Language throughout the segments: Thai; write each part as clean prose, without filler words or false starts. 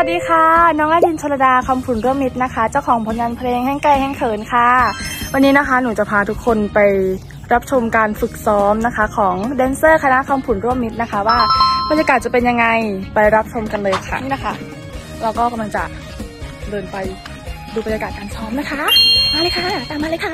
วัสดีค่ะน้องอดินชลดาคำผุนร่วมมิตรนะคะเจ้าของผลงานเพลงแห้งไกลแห้งเขินค่ะวันนี้นะคะหนูจะพาทุกคนไปรับชมการฝึกซ้อมนะคะของแดนเซอร์คณะคำผุนร่วมมิตรนะคะว่าบรรยากาศจะเป็นยังไงไปรับชมกันเลยค่ะนี่นะคะเราก็กำลังจะเดินไปดูบรรยากาศการซ้อมนะคะมาเลยค่ะตามมาเลยค่ะ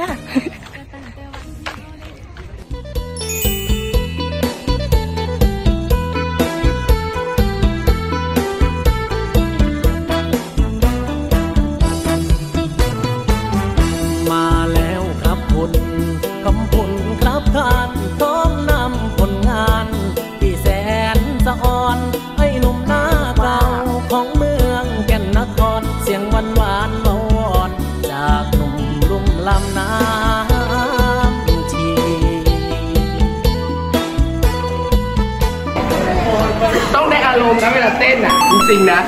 ต้องได้อารมณ์นะเวลาเต้นอ่ะจริงๆนะ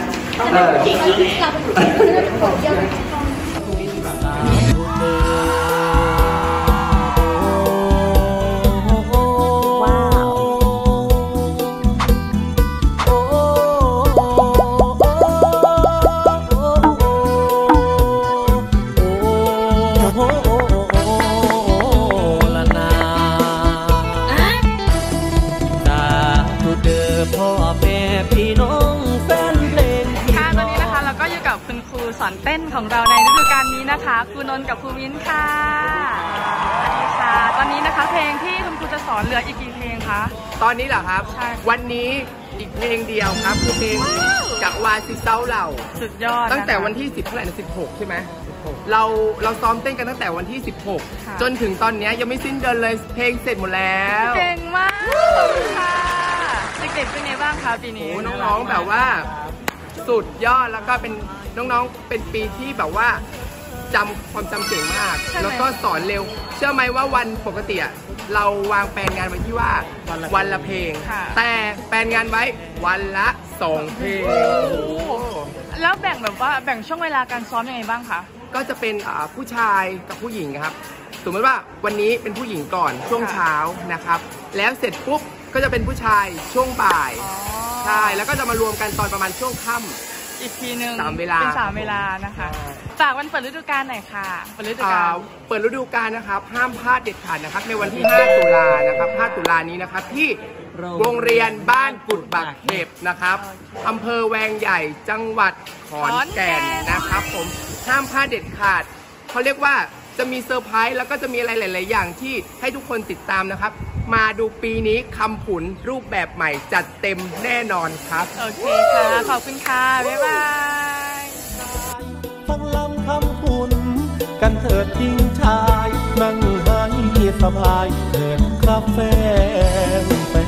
สอนเต้นของเราในฤดูกาลนี้นะคะครูนนท์กับครูมิ้นค่ะสวัสดีค่ะตอนนี้นะคะเพลงที่คุณครูจะสอนเหลืออีกกี่เพลงคะตอนนี้เหรอครับใช่วันนี้อีกเพลงเดียวครับคือเพลงจากวาซิเซาเหล่าสุดยอดตั้งแต่วันที่10เท่าไหร่นะ16ใช่ไหมเราซ้อมเต้นกันตั้งแต่วันที่16จนถึงตอนนี้ยังไม่สิ้นเดือนเลยเพลงเสร็จหมดแล้วเก่งมากค่ะเด็กๆเป็นไงบ้างคะปีนี้น้องๆแบบว่าสุดยอดแล้วก็เป็นน้องๆเป็นปีที่แบบว่าความจำเก่งมากแล้วก็สอนเร็วเชื่อไหมว่าวันปกติเราวางแผนงานไว้ที่ว่าวันละเพลงแต่แผนงานไว้วันละ2เพลงแล้วแบ่งแบบว่าแบ่งช่วงเวลาการซ้อมยังไงบ้างคะก็จะเป็นผู้ชายกับผู้หญิงครับสมมติว่าวันนี้เป็นผู้หญิงก่อนช่วงเช้านะครับแล้วเสร็จปุ๊บก็จะเป็นผู้ชายช่วงบ่ายใช่แล้วก็จะมารวมกันตอนประมาณช่วงค่ำอีกทีหนึ่ง 3 เวลาเป็น3 เวลานะคะฝากวันเปิดฤดูกาลหน่อยค่ะเปิดฤดูกาลนะครับห้ามพลาดเด็ดขาดนะครับในวันที่5 ตุลานะครับ5 ตุลานี้นะครับที่โรงเรียนบ้านกุดบักเห็บนะครับอำเภอแวงใหญ่จังหวัดขอนแก่นนะครับผมห้ามพลาดเด็ดขาดเขาเรียกว่าจะมีเซอร์ไพรส์แล้วก็จะมีอะไรหลายๆอย่างที่ให้ทุกคนติดตามนะครับมาดูปีนี้คำผุนรูปแบบใหม่จัดเต็มแน่นอนครับโอเคค่ะขอบคุณค่ะบ๊ายบายฟังลำคำผุนกันเถิดทิ้งชายนั่งให้สบายเถิดครับแฟน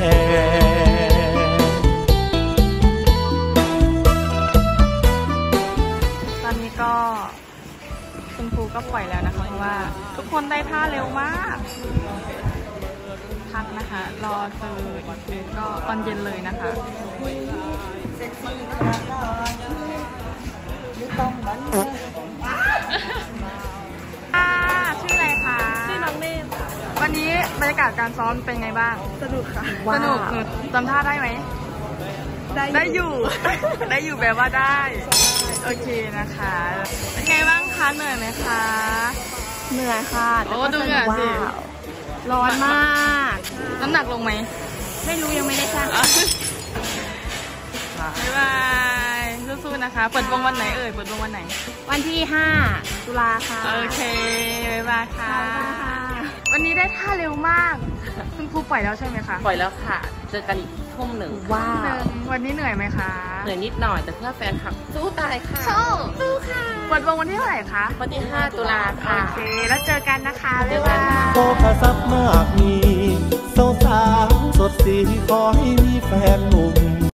ตอนนี้ก็คุณครูก็ปล่อยแล้วนะคะเพราะว่าทุกคนได้ท่าเร็วมากพักนะคะรอเจออีกทีก็ตอนเย็นเลยนะคะชื่ออะไรคะชื่อน้องเมฆวันนี้บรรยากาศการซ้อมเป็นไงบ้างสนุกค่ะสนุกจำท่าได้ไหมได้อยู่ได้อยู่แบบว่าได้โอเคนะคะเป็นไงบ้างคะเหนื่อยไหมคะเหนื่อยค่ะโอ้ดูเหนื่อยสิร้อนมากน้ำหนักลงไหมไม่รู้ยังไม่ได้ชั่งบ๊ายบายสู้ๆนะคะเปิดวงวันไหนเปิดวงวันไหนวันที่5 ตุลาค่ะโอเคบ๊ายบายค่ะวันนี้ได้ท่าเร็วมากคุณครูปล่อยแล้วใช่ไหมคะปล่อยแล้วค่ะเจอกันอีกทุ่มหนึ่งว้าววันนี้เหนื่อยไหมคะเหนื่อยนิดหน่อยแต่เพื่อแฟนคลับสู้ตายค่ะสู้ค่ะเปิดวงวันที่เท่าไหร่คะวันที่5 ตุลาค่ะโอเคแล้วเจอกันนะคะบ๊ายบายโตภาษับมากมีสาวสดสีขอให้มีแฟนหนุ่ม